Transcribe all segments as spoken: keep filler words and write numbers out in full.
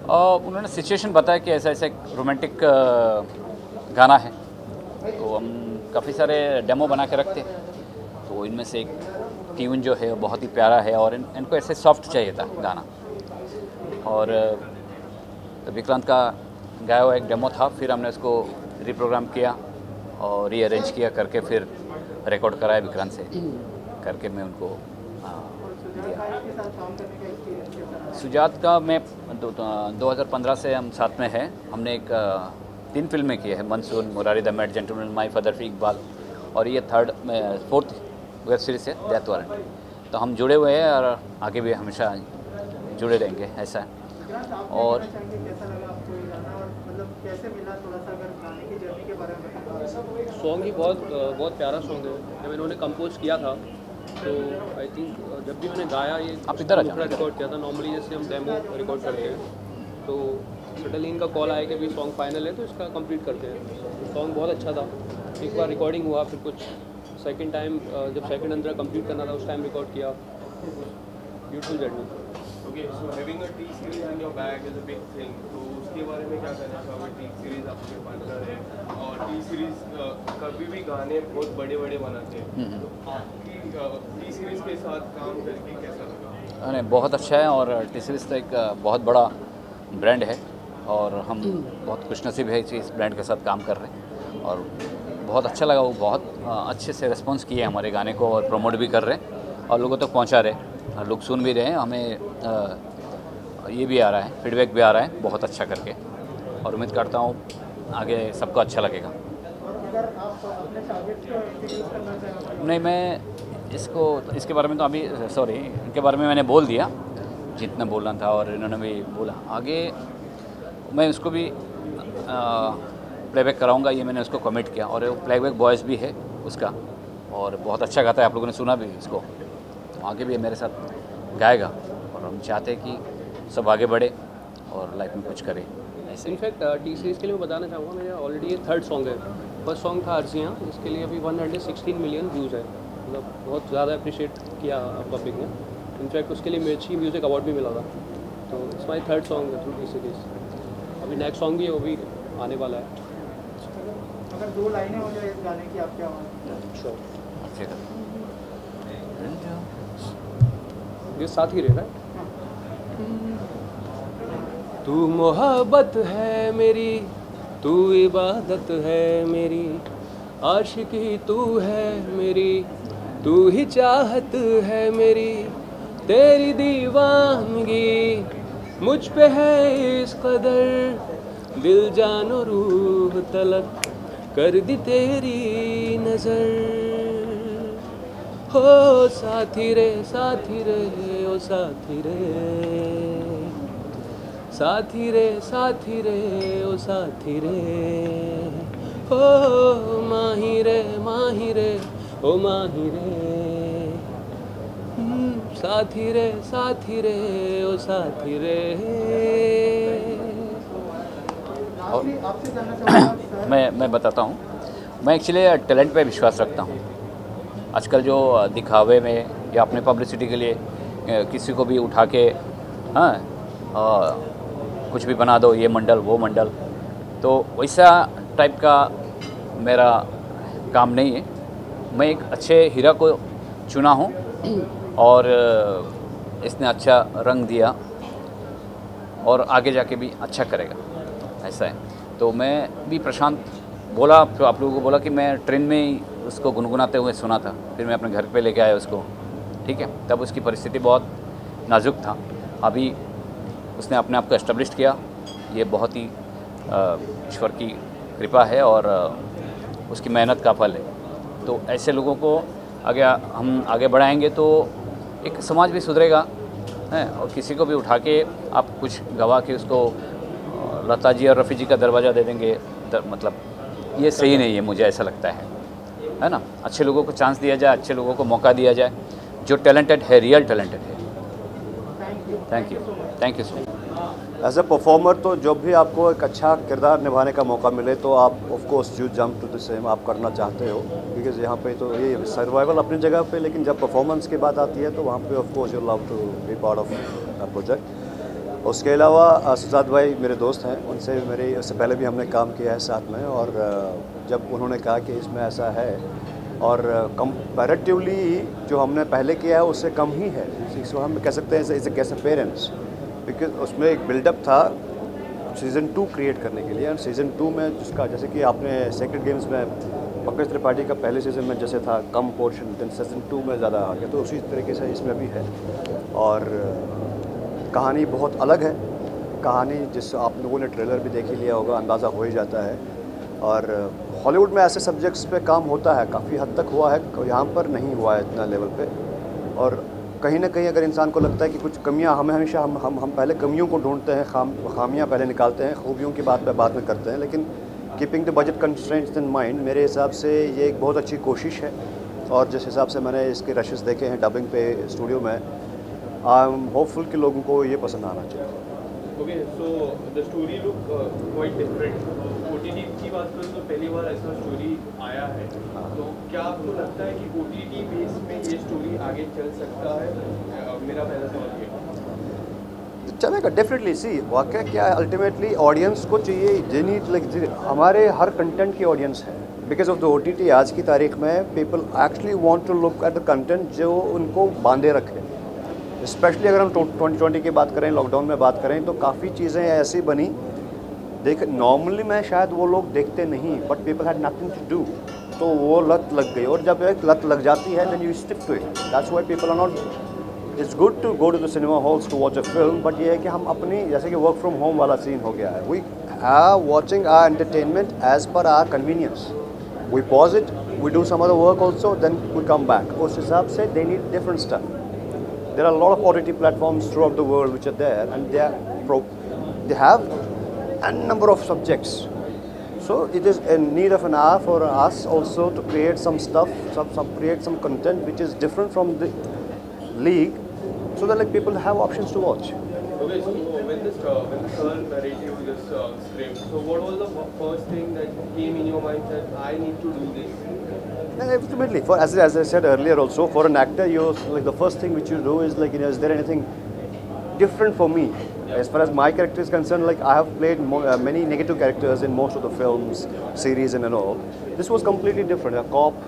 और उन्होंने सिचुएशन बताया कि ऐसा ऐसा एक रोमांटिक गाना है, तो हम काफ़ी सारे डेमो बना के रखते हैं। तो इनमें से एक ट्यून जो है वो बहुत ही प्यारा है और इन, इनको ऐसे सॉफ्ट चाहिए था गाना, और तो विक्रांत का गाया हुआ एक डेमो था। फिर हमने उसको रीप्रोग्राम किया और रीअरेंज किया करके फिर रिकॉर्ड कराया विक्रांत से करके मैं उनको दिया। सुजात का मैं दो हज़ार पंद्रह से हम साथ में हैं। हमने एक तीन फिल्में की है, monsoon, Murari the mad gentleman, my father फी इकबाल, और ये थर्ड में फोर्थ वेब सीरीज़ है डेथ वारंट। तो हम जुड़े हुए हैं और आगे भी हमेशा जुड़े रहेंगे ऐसा है। और सॉन्ग ही बहुत बहुत प्यारा सॉन्ग है। जब इन्होंने कंपोज किया था तो आई थिंक जब भी मैंने गाया ये आप इधर आ दूसरा रिकॉर्ड किया था। नॉर्मली जैसे हम डेमो रिकॉर्ड करते हैं तो सडनली इनका कॉल आया कि भी सॉन्ग फाइनल है तो इसका कंप्लीट करते हैं। तो सॉन्ग बहुत अच्छा था। एक बार रिकॉर्डिंग हुआ, फिर कुछ सेकंड टाइम जब सेकंड अंदर कंप्लीट करना था उस टाइम रिकॉर्ड किया। Beautiful journey. Okay, so having a T series in your bag is a big thing, तो उसके बारे में क्या कहना चाहोगे? टी सीरीज आपके पार्टनर है और टी सीरीज कभी भी गाने बहुत बड़े बड़े बनाते हैं, तो आपकी टी सीरीज के साथ काम करके कैसा लगा? अरे बहुत अच्छा है, और टी सीरीज तो एक बहुत बड़ा ब्रांड है और हम बहुत खुशनसीब है इस ब्रांड के साथ काम कर रहे हैं। और बहुत अच्छा लगा, वो बहुत अच्छे से रिस्पॉन्स किए हमारे गाने को और प्रमोट भी कर रहे हैं और लोगों तक पहुंचा रहे हैं। लोग सुन भी रहे हैं, हमें ये भी आ रहा है, फीडबैक भी आ रहा है बहुत अच्छा करके, और उम्मीद करता हूँ आगे सबको अच्छा लगेगा। नहीं, मैं इसको इसके बारे में तो अभी सॉरी इनके बारे में मैंने बोल दिया जितना बोलना था, और इन्होंने भी बोला। आगे मैं उसको भी प्लेबैक कराऊंगा, ये मैंने उसको कमिट किया, और वो प्लेबैक वॉइस भी है उसका और बहुत अच्छा गाता है। आप लोगों ने सुना भी इसको, तो आगे भी मेरे साथ गाएगा और हम चाहते हैं कि सब आगे बढ़े और लाइफ में कुछ करे ऐसे। इनफैक्ट टी सीरीज़ के लिए मैं बताना चाहूँगा, मेरा ऑलरेडी ये थर्ड सॉन्ग है। फर्स्ट सॉन्ग था अर्जियाँ, इसके लिए अभी one hundred sixteen million views है, मतलब बहुत ज़्यादा अप्रिशिएट किया पब्लिक ने। इनफैक्ट उसके लिए मिर्ची म्यूज़िक अवार्ड भी मिला था। तो it's my third song through T series. अभी नेक्स्ट सॉन्ग भी है, वो भी आने वाला है। अगर दो लाइनें हो जाए इस गाने की, आप क्या श्योर, अच्छा ये साथ ही रहता है। तू मोहब्बत है मेरी, तू इबादत है मेरी, आशिकी तू है मेरी, तू ही चाहत है मेरी, तेरी दीवानगी मुझ पे है इस कदर, दिल जानो रूह तलक कर दी तेरी नज़र। हो साथी रे साथी रे ओ साथी रे, साथी रे साथी रे ओ साथी रे, हो माही रे माही रे ओ माही रे, साथी रे साथी रे ओ साथी रे। मैं मैं बताता हूँ, मैं एक्चुअली टैलेंट पे विश्वास रखता हूँ। आजकल जो दिखावे में या अपने पब्लिसिटी के लिए किसी को भी उठा के हाँ कुछ भी बना दो, ये मंडल वो मंडल, तो वैसा टाइप का मेरा काम नहीं है। मैं एक अच्छे हीरा को चुना हूँ और इसने अच्छा रंग दिया और आगे जाके भी अच्छा करेगा, ऐसा है। तो मैं भी प्रशांत बोला, फिर आप लोगों को बोला कि मैं ट्रेन में ही उसको गुनगुनाते हुए सुना था, फिर मैं अपने घर पे लेके आया उसको, ठीक है। तब उसकी परिस्थिति बहुत नाजुक था, अभी उसने अपने आप को एस्टेब्लिश किया। ये बहुत ही ईश्वर की कृपा है और उसकी मेहनत का फल है। तो ऐसे लोगों को आगे हम आगे बढ़ाएंगे तो एक समाज भी सुधरेगा है, और किसी को भी उठा के आप कुछ गवा के उसको लता जी और रफ़ी जी का दरवाज़ा दे देंगे, दर, मतलब ये सही नहीं है, मुझे ऐसा लगता है है ना। अच्छे लोगों को चांस दिया जाए, अच्छे लोगों को मौका दिया जाए, जो टैलेंटेड है, रियल टैलेंटेड है। Thank you thank you so much. As a performer तो जब भी आपको एक अच्छा किरदार निभाने का मौका मिले तो आप of course you jump to the same, आप करना चाहते हो, क्योंकि यहाँ पे तो ये सर्वाइवल अपनी जगह पे, लेकिन जब परफॉर्मेंस की बात आती है तो वहाँ पे of course you love to be part of the project. उसके अलावा सुजात भाई मेरे दोस्त हैं, उनसे मेरे उससे पहले भी हमने काम किया है साथ में, और जब उन्होंने कहा कि इसमें ऐसा है और कंपैरेटिवली जो हमने पहले किया है उससे कम ही है, इसको हम कह सकते हैं इसे कैसे पेरेंट्स, बिकॉज उसमें एक बिल्डअप था सीज़न टू क्रिएट करने के लिए, और सीज़न टू में जिसका जैसे कि आपने सेक्रेड गेम्स में पंकज त्रिपाठी का पहले सीज़न में जैसे था कम पोर्शन, देन सीज़न टू में ज़्यादा आ गया, तो उसी तरीके से इसमें भी है। और कहानी बहुत अलग है, कहानी जिस आप लोगों ने ट्रेलर भी देख ही लिया होगा, अंदाज़ा हो ही जाता है। और हॉलीवुड में ऐसे सब्जेक्ट्स पे काम होता है, काफ़ी हद तक हुआ है, यहाँ पर नहीं हुआ है इतना लेवल पे। और कहीं ना कहीं अगर इंसान को लगता है कि कुछ कमियां, हमें हमेशा हम हम हम पहले कमियों को ढूंढते हैं, खाम खामियां पहले निकालते हैं, खूबियों की बात पे बाद में करते हैं, लेकिन keeping the budget constraints in mind मेरे हिसाब से ये एक बहुत अच्छी कोशिश है। और जिस हिसाब से मैंने इसके रशेस देखे हैं डबिंग पे स्टूडियो में, आई एम होपफुल कि लोगों को ये पसंद आना चाहिए। Okay, so the story look quite different. OTT की बात करूँ तो पहली बार ऐसा स्टोरी आया है, तो क्या आपको लगता है कि ओटीटी बेस में ये स्टोरी आगे चल सकता है? uh, मेरा पहला सवाल ये चलेगा डेफिनेटली। सी वाकई क्या है, अल्टीमेटली ऑडियंस को चाहिए, जे नीड लाइक हमारे हर कंटेंट की ऑडियंस है। बिकॉज ऑफ द ओटीटी आज की तारीख में people actually want to look at the content जो उनको बांधे रखे। स्पेशली अगर हम ट्वेंटी ट्वेंटी की बात करें, लॉकडाउन में बात करें, तो काफ़ी चीज़ें ऐसी बनी देख नॉर्मली में शायद वो लोग देखते नहीं, but people had nothing to do, तो वो लत लग गई। और जब एक लत लग जाती है then you stick to it. That's why people are not, it's good to go to the cinema halls to watch a film, but ये है कि हम अपनी, जैसे कि वर्क फ्रॉम होम वाला सीन हो गया है, we are watching our entertainment as per our convenience. We pause it, we do some other work also, then we come back. उस हिसाब से they need different stuff. There are a lot of O T T platforms throughout the world which are there, and they are pro they have a number of subjects. So it is in need of an hour for us also to create some stuff, some, some create some content which is different from the league, so that like people have options to watch. Okay, so when this uh, when the girl narrated you this uh, script, so what was the first thing that came in your mind that I need to do this? Ultimately, for as, as I said earlier also, for an actor, you like the first thing which you do is like, you know, is there anything different for me? Yeah. As far as my character is concerned, like I have played mo uh, many negative characters in most of the films, series, and, and all. This was completely different, a cop,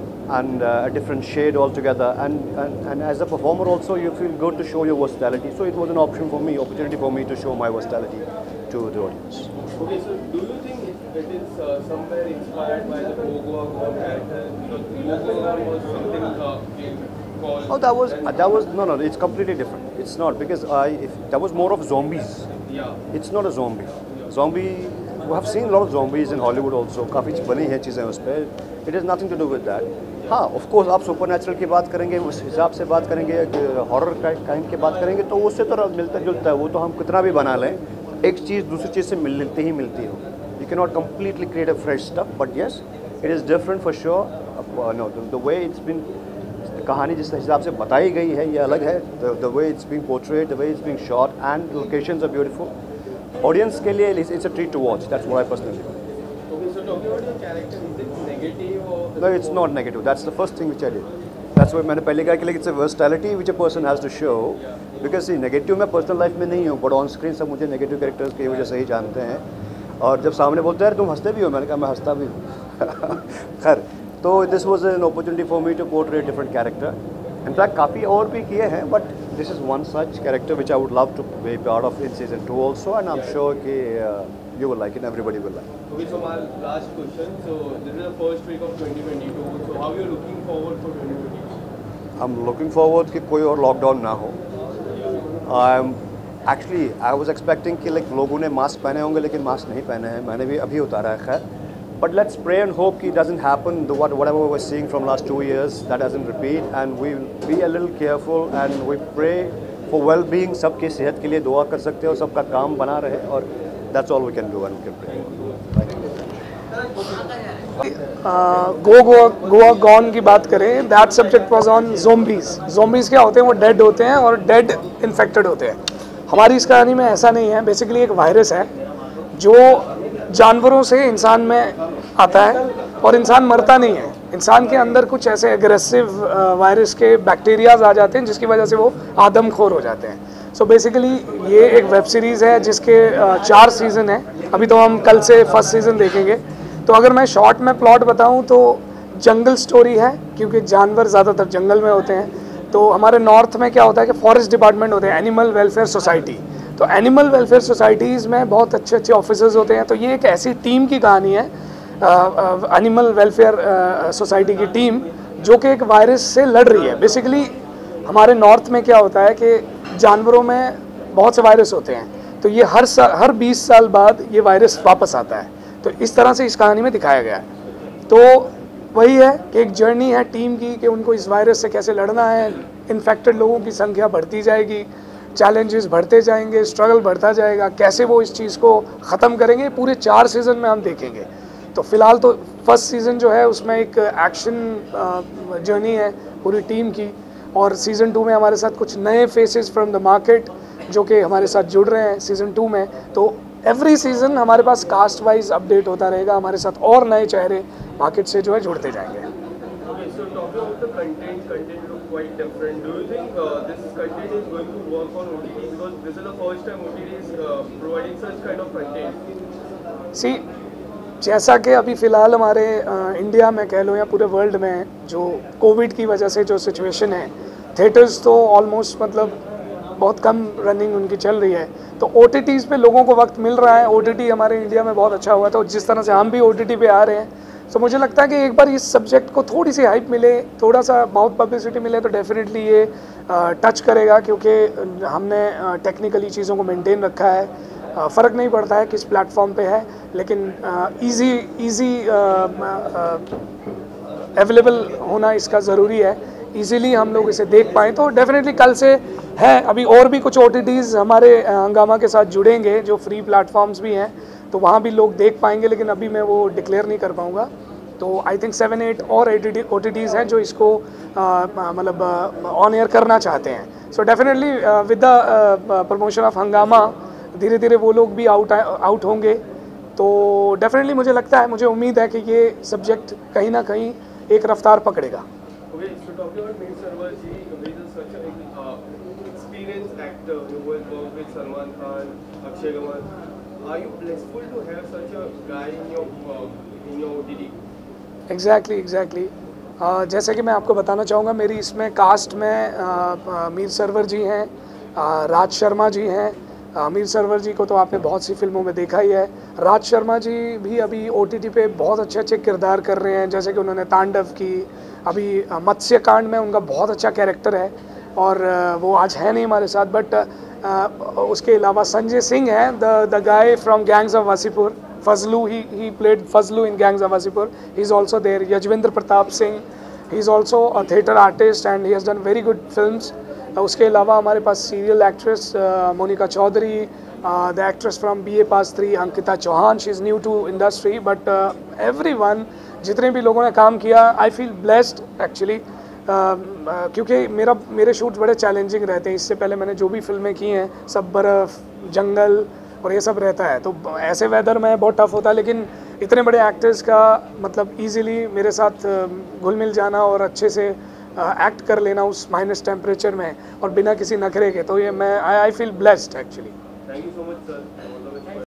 and uh, a different shade altogether. And, and and as a performer also, you feel good to show your versatility. So it was an option for me, opportunity for me to show my versatility to the audience. Okay, so do you think it is uh, somewhere inspired by the Bogo Gone character? Because Bogo Gone was something uh, called. Oh, that was uh, that was no no. It's completely different. It's not, because I if, that was more of zombies. Yeah. It's not a zombie. Yeah. Zombie. We have seen a lot of zombies in Hollywood also. काफ़ी बनी है चीज़ें उस पर. It has nothing to do with that. हाँ, of course आप supernatural की बात करेंगे, उस हिसाब से बात करेंगे, हॉरर काइंड की बात करेंगे, तो उससे तो मिलता जुलता है। वो तो हम कितना भी बना लें, एक चीज़ दूसरी चीज़ से मिलती ही मिलती हो। You cannot completely create a fresh stuff, but yes, it is different for sure. Uh, no, the, the way it's been, कहानी जिस हिसाब से बताई गई है ये अलग है. The, the way it's being portrayed, the way it's being shot, and the locations are beautiful. Audience के लिए it's, it's a treat to watch. That's what I personally do. Okay, so talking about your character, is it negative or? No, it's not negative. That's the first thing which I did. That's why मैंने पहले कहा कि like it's a versatility which a person has to show. Because see, negative मैं personal life में नहीं हूँ, but on screen सब मुझे negative characters की वजह से ही जानते हैं. और जब सामने बोलते हैं तुम हंसते भी हो, मैंने कहा मैं हंसता भी हूँ. खैर, तो this was an opportunity for me to portray different character. In fact काफ़ी और भी किए हैं, but this is one such character which I would love to be part of in season two also, and I am sure कि you will like it, everybody will like. Okay, so my last question. So this is the first week of twenty twenty-two. So how are you looking forward for twenty twenty-two? I am looking forward कि कोई और lockdown ना हो. I am actually I was expecting कि like लोगों ने mask पहने होंगे, लेकिन मास्क नहीं पहने हैं. मैंने भी अभी उतारा है. खैर, but let's pray and hope it doesn't happen. The what whatever we were seeing from last two years, that doesn't repeat, and we be a little careful and we pray for well-being. सबकी सेहत के लिए दुआ कर सकते हैं और सबका काम बना रहे, और that's all we can do and we can pray. Go go Goa gone की बात करें, that subject was on zombies. Zombies क्या होते हैं? वो डेड होते हैं और डेड इन्फेक्टेड होते हैं. हमारी इस कहानी में ऐसा नहीं है. बेसिकली एक वायरस है जो जानवरों से इंसान में आता है और इंसान मरता नहीं है. इंसान के अंदर कुछ ऐसे एग्रेसिव वायरस के बैक्टीरियाज आ जाते हैं जिसकी वजह से वो आदमखोर हो जाते हैं. सो बेसिकली ये एक वेब सीरीज़ है जिसके uh, चार सीज़न है। अभी तो हम कल से फर्स्ट सीज़न देखेंगे। तो अगर मैं शॉर्ट में प्लॉट बताऊं तो जंगल स्टोरी है, क्योंकि जानवर ज़्यादातर जंगल में होते हैं। तो हमारे नॉर्थ में क्या होता है कि फॉरेस्ट डिपार्टमेंट होते हैं, एनिमल वेलफेयर सोसाइटी। तो एनिमल वेलफेयर सोसाइटीज़ में बहुत अच्छे अच्छे ऑफिसर्स होते हैं। तो ये एक ऐसी टीम की कहानी है, एनिमल वेलफेयर सोसाइटी की टीम, जो कि एक वायरस से लड़ रही है। बेसिकली हमारे नॉर्थ में क्या होता है कि जानवरों में बहुत से वायरस होते हैं, तो ये हर साल हर बीस साल बाद ये वायरस वापस आता है। तो इस तरह से इस कहानी में दिखाया गया है। तो वही है कि एक जर्नी है टीम की कि उनको इस वायरस से कैसे लड़ना है। इन्फेक्टेड लोगों की संख्या बढ़ती जाएगी, चैलेंजेस बढ़ते जाएंगे, स्ट्रगल बढ़ता जाएगा, कैसे वो इस चीज़ को ख़त्म करेंगे पूरे चार सीज़न में हम देखेंगे। तो फ़िलहाल तो फर्स्ट सीज़न जो है उसमें एक एक्शन जर्नी है पूरी टीम की, और सीज़न टू में हमारे साथ कुछ नए फेसेस फ्रॉम द मार्केट जो कि हमारे साथ जुड़ रहे हैं सीज़न टू में। तो एवरी सीज़न हमारे पास कास्ट वाइज अपडेट होता रहेगा, हमारे साथ और नए चेहरे मार्केट से जो है जुड़ते जाएंगे। Okay, so talking about the content, content look quite different. Do you think uh, this content is going to work on O T T? Because this is the first time O T T is uh, providing such kind of content. सी जैसा कि अभी फ़िलहाल हमारे आ, India में कह लो या पूरे world में जो कोविड की वजह से जो सिचुएशन है, थिएटर्स तो ऑलमोस्ट मतलब बहुत कम रनिंग उनकी चल रही है। तो ओ टी टीज़ पे लोगों को वक्त मिल रहा है। ओ टी टी हमारे इंडिया में बहुत अच्छा हुआ था, जिस तरह से हम भी ओ टी टी पे आ रहे हैं। तो मुझे लगता है कि एक बार इस सब्जेक्ट को थोड़ी सी हाइप मिले, थोड़ा सा माउथ पब्लिसिटी मिले तो डेफिनेटली ये टच करेगा, क्योंकि हमने टेक्निकली चीज़ों को मेंटेन रखा है। फ़र्क नहीं पड़ता है किस प्लेटफॉर्म पे है, लेकिन इजी इजी अवेलेबल होना इसका ज़रूरी है। इजीली हम लोग इसे देख पाएँ तो डेफिनेटली कल से है। अभी और भी कुछ ओ टी टीज़ हमारे हंगामा के साथ जुड़ेंगे जो फ्री प्लेटफॉर्म्स भी हैं, तो वहाँ भी लोग देख पाएंगे, लेकिन अभी मैं वो डिक्लेयर नहीं कर पाऊँगा। तो आई थिंक सेवन एट और ओ टी टीज़ हैं जो इसको मतलब ऑन एयर करना चाहते हैं। So definitely with the promotion of Hungama धीरे धीरे वो लोग भी आउट आउट होंगे। तो डेफिनेटली मुझे लगता है, मुझे उम्मीद है कि ये सब्जेक्ट कहीं ना कहीं एक रफ्तार पकड़ेगा। Okay, so talking about Mir Sarwar ji, he is such an uh, experienced actor who has worked with Salman Khan, Akshay Kumar. Are you blissful to have such a guy in your uh, in your O T T? Exactly exactly जैसे कि मैं आपको बताना चाहूँगा, मेरी इसमें cast में uh, Mir server जी हैं, uh, राज शर्मा जी हैं। uh, मीर सरवर जी को तो आपने बहुत सी फिल्मों में देखा ही है। राज शर्मा जी भी अभी ओ टी टी पे बहुत अच्छे अच्छे किरदार कर रहे हैं, जैसे कि उन्होंने तांडव की, अभी मत्स्य कांड में उनका बहुत अच्छा कैरेक्टर है, और वो आज है नहीं हमारे साथ। बट उसके अलावा संजय सिंह है, the the guy from gangs of Wasseypur, Fazlu, he he played Fazlu in gangs of Wasseypur, he is also there. Yajvendra Pratap Singh, he is also a theatre artist and he has done very good films. उसके अलावा हमारे पास serial actress Monika Chaudhary, the actress from B A pass three Ankita Chauhan, she is new to industry, but every one, जितने भी लोगों ने काम किया, आई फील ब्लेस्ड एक्चुअली, क्योंकि मेरा मेरे शूट्स बड़े चैलेंजिंग रहते हैं। इससे पहले मैंने जो भी फिल्में की हैं सब बर्फ़, जंगल और ये सब रहता है, तो ऐसे वेदर में बहुत टफ होता है। लेकिन इतने बड़े एक्टर्स का मतलब इजीली मेरे साथ घुल मिल जाना और अच्छे से एक्ट कर लेना उस माइनस टेम्परेचर में और बिना किसी नखरे के, तो ये मैं I I feel blessed actually. Thank you so much, sir.